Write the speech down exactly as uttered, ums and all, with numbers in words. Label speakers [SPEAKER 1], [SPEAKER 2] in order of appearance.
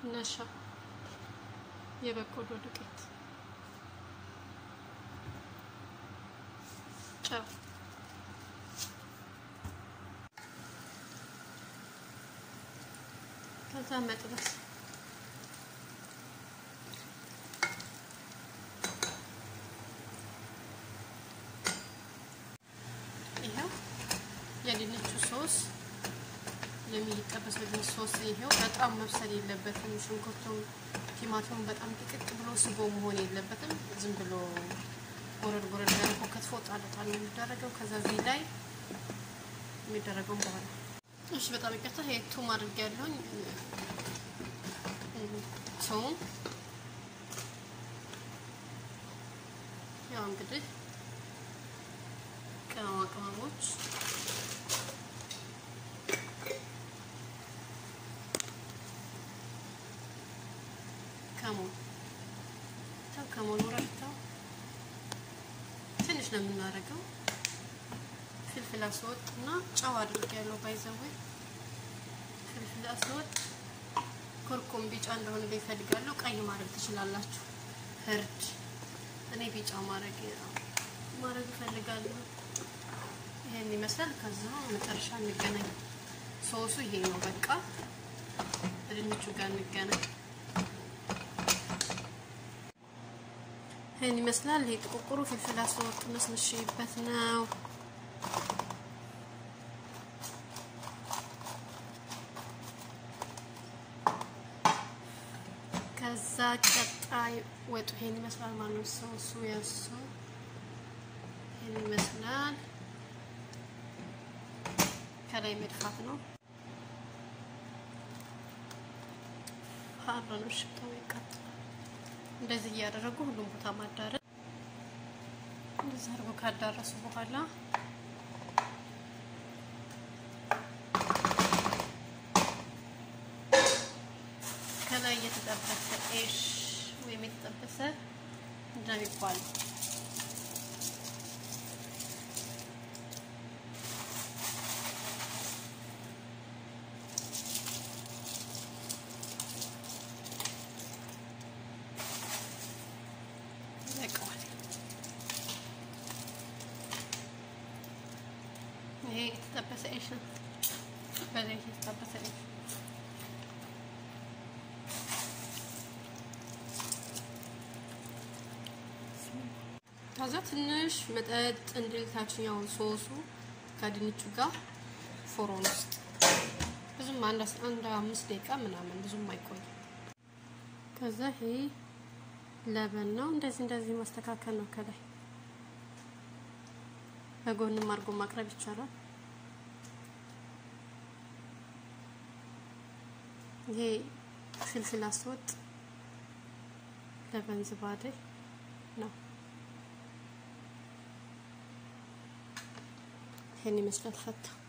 [SPEAKER 1] ነሻ የበቆሎ ዱቄት ጨው ከዛ መጥበስ ይሄው የድንቹ ሶስ ለሚጠበሰው ድንች ሶስ ይሄው በጣም መብሰል የለበትም ሽንኩርቱም ቲማቲሙም በጣም ጥቅጥቅ ብሎ ስጎ መሆን የለበትም ዝም ብሎ ጎረድ ጎረድ ያለው ከትፎ ጣጣጣል ነው የሚደረገው ከዛ እዚህ ላይ የሚደረገው በኋላ እሺ በጣም ይቀርታ ይሄ ቱም አድርጌያለሁኝ ቱም ያው እንግዲህ ቅመማ ቅመሞች ከሞን ታው ከሞን ወራታው ትንሽ ነው የምናደርገው ፍልፍል አስወጥና ጨው አድርጌያለሁ ባይዘው ፍልፍል አስወጥ ኮርኩም ቢጫ እንደሆነ ይፈልጋለሁ ቀይ ማድረግ ትችላላችሁ ህርድ እኔ ቢጫ ማድረግ ማድረግ ፈልጋለሁ ይሄን ይመስላል ከዛ መጨረሻ እንገናኝ ሶሱ ይሄ ነው በቃ ድንቹ ጋር እንገናኝ ይሄን ይመስላል ይሄ ጥቁቁሩ ፍልፍል አስወጥ መስመሽበት ነው ከዛ ቀጣይ ወጡ ይሄን ይመስላል ማለት ነው ሶሱ ያሱ ይሄን ይመስላል ከላይ መድፋት ነው አብረን ሽታው ይቀጥላል እንደዚህ ያደረጉ ሁሉም ቦታ ማዳረስ እንደዚህ አድርጎ ካዳረሱ በኋላ ከላይ የተጠበሰ ኤሽ ወይም የተጠበሰ እንደሚባል ይሄ የተጠበሰ ኤሽ ነው በዚህ የተጠበሰ ኤሽ ታዛ ትንሽ መጠጥ እንድልታችኛው ሶሱ ከድንቹ ጋር ፎሮን ውስጥ ብዙም አንድ አንድ አምስት ደቂቃ ምናምን ብዙም አይቆይ ከዛ ይሄ ለበን ነው እንደዚህ እንደዚህ ማስተካከል ነው ከላይ በጎንም አርጎ ማቅረብ ይቻላል ይሄ ፍልፍል አስወጥ ለበን ዝባዴ ነው ይሄን ይመስላል ፈታ